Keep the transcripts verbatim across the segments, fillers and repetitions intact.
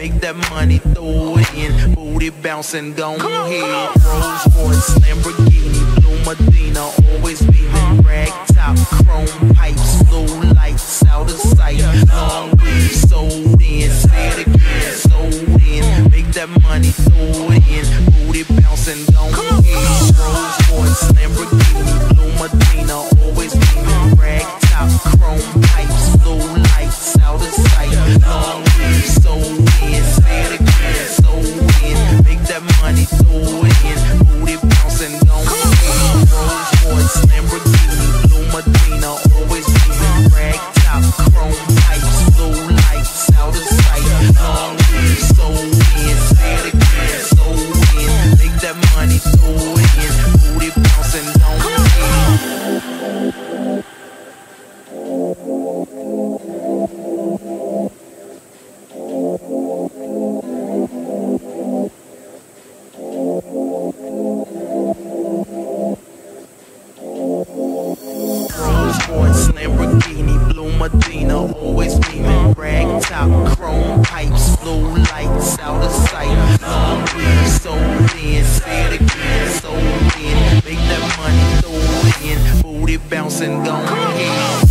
make that money, throw it in, booty bouncing, go ahead. Rolls Royce, Lamborghini, Blue Medina, always beaming, rag top, chrome pipes, blue lights, out of sight, long weed, sold in, say it again, sold in, make that money, throw it in, booty bouncing, go ahead. Rolls Royce, Lamborghini, Blue Medina, always beaming, rag top, chrome pipes, blue lights, out of sight, long weed, sold in, say it again, sold in, make that money, throw it in, booty bouncing, go ahead. Rolls Royce, Lamborghini, Blue Medina, always beaming, rag top, chrome pipes, blue lights, out of sight, long weed, sold in, say it again, sold in, make that money, throw it in, booty bouncing, go ahead. Lamborghini, Blue Medina, always beaming, rag top, chrome pipes, blue lights, out of sight, long weed, sold in, say it again, sold in, make that money, throw it in, booty bouncing, go ahead.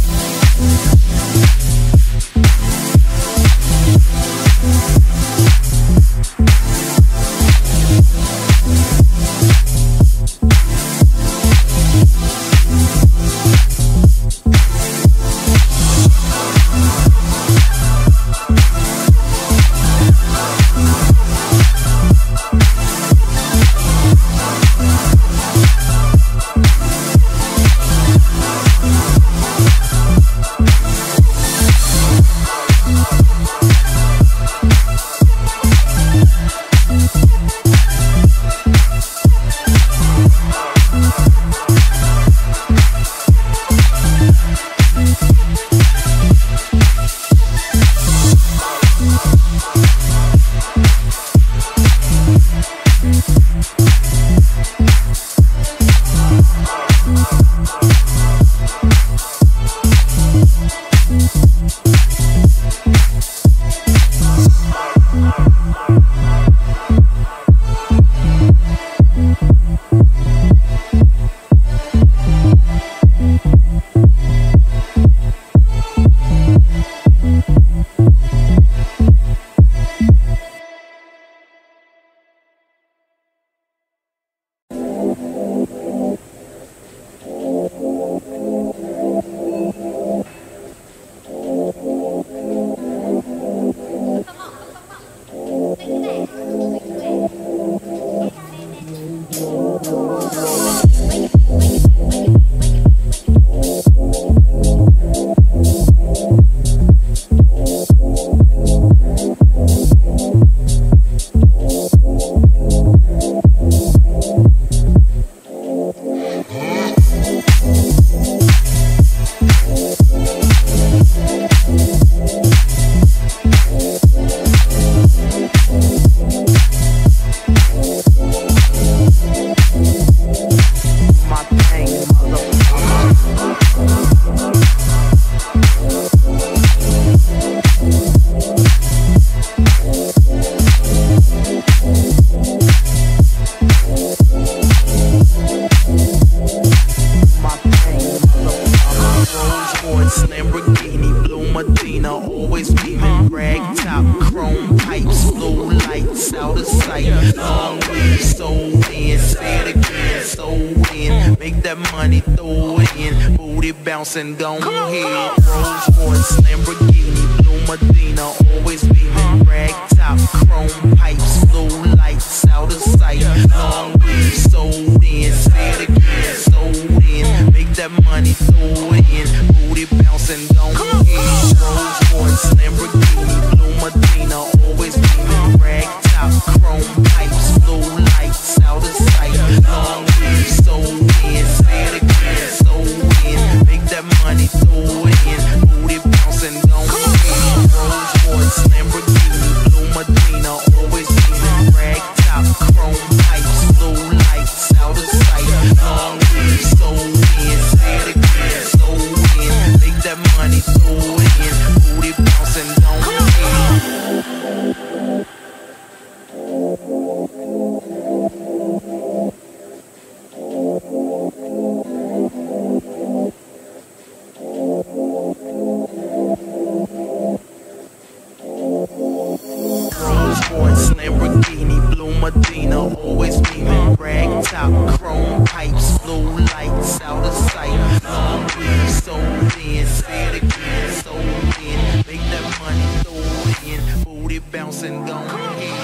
Lamborghini, Blue Medina, always beaming, rag top, chrome pipes, blue lights, out of sight, long weed, sold in, say it again, sold in, make that money, throw it in, booty bouncing, go ahead. Rolls Royce, Lamborghini, Blue Medina, always beaming, rag top, chrome pipes, blue lights, out of sight, long weed, sold in, say it again, sold in, make that money, throw it in, booty bouncing, go ahead. Rolls Royce, Lamborghini, Blue Medina, always beaming, rag top, chrome pipes, blue lights, out of sight, long weed, sold in, say it again, sold in, make that money, throw it in, booty bouncing, go ahead. Rolls Royce, Lamborghini, Blue Medina, always beaming, rag bouncing, go ahead.